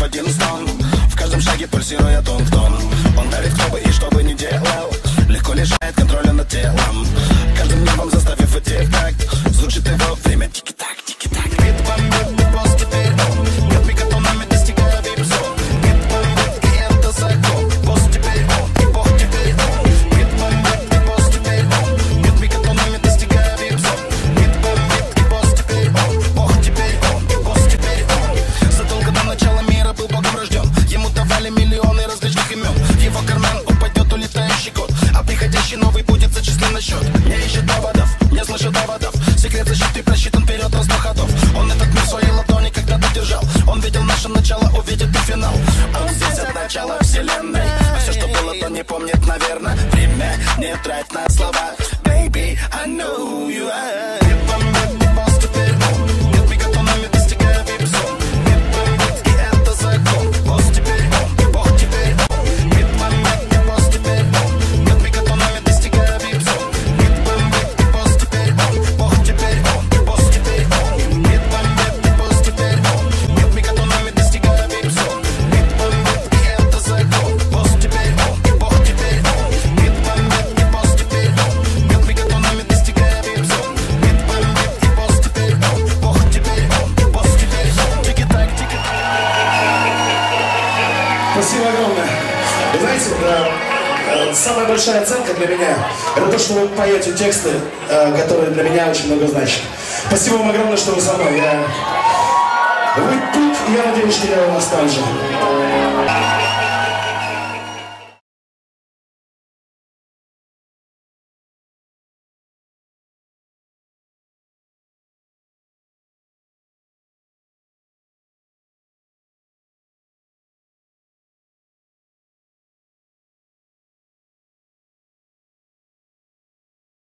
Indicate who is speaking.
Speaker 1: один стон. В каждом шаге пульсируя тон в тон. Он дарит, кто бы и что бы ни делал. Легко лишает контроля над телом. Каждым небом заставив идти в такт. Звучит его время тики-так, тики-так. Бит-бомбит, босс теперь он. Бьет мегатонами, достигая вип-зон. Бит-бомбит, и это закон. Босс теперь он, и бог теперь он. Бит-бомбит, и босс теперь он. Бьет мегатонами, достигая вип-зон. Бит-бомбит, и босс теперь он. Бог теперь он, и босс теперь он. Задолго до начала мира был богом рожден. Ему давали миллионы различных имен. В его карман упадет улетающий код, а приходящий новый будет зачислен на счет. Не ищет доводов, не слышит доводов. Секрет защиты просчитан вперед на 100 ходов. Он этот мир в своей ладони когда-то держал. Он видел наше начало, увидит и финал. Он здесь от начала вселенной. А все, что было, то не помнит, наверное. Время не трать на слова. Baby, I know you are. Босс теперь он. Нет мегатонами, достигая вип-зон. И это закон. Босс теперь он, и бог теперь он. И босс теперь он. Нет мегатонами, достигая вип-зон. И босс теперь он. Бог теперь он, и босс теперь он. И босс теперь он. Нет мегатонами, достигая вип-зон. И это закон. Босс теперь он, и бог теперь он. И босс теперь он. Нет мегатонами, достигая вип-зон. И босс теперь он. Бог теперь он, и босс теперь он. Тики-так, тики-так.
Speaker 2: Спасибо огромное. Вы знаете, самая большая оценка для меня — это то, что вы поете тексты, которые для меня очень много значат. Спасибо вам огромное, что вы со мной. Вы тут, и я надеюсь, что я у вас там же.